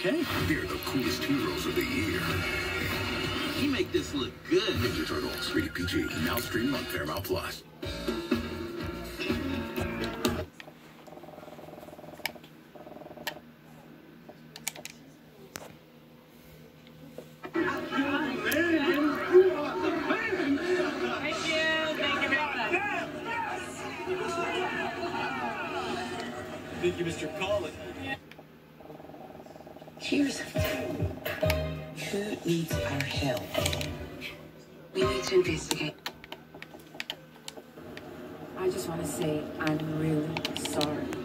okay? They're the coolest heroes of the year. You make this look good. Ninja Turtles, rated PG, now streaming on Paramount Plus. Thank you, Mr. Collins. Here's the thing. Who needs our help? We need to investigate. I just want to say I'm really sorry.